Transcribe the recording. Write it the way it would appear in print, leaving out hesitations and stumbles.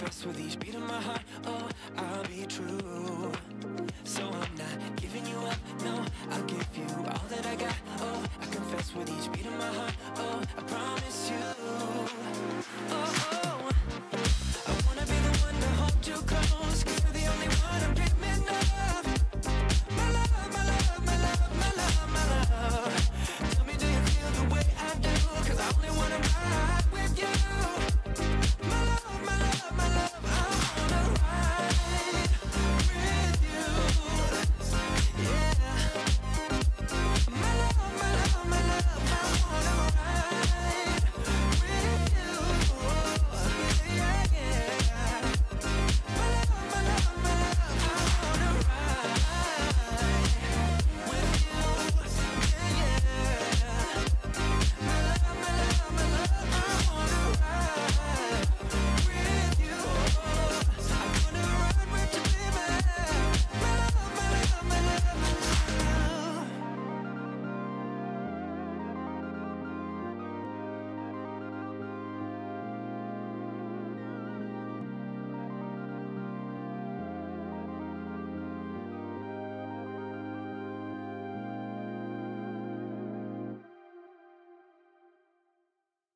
confess with each beat of my heart, oh, I'll be true. So I'm not giving you up, no, I'll give you all that I got, oh, I confess with each beat of my heart, oh, I promise you.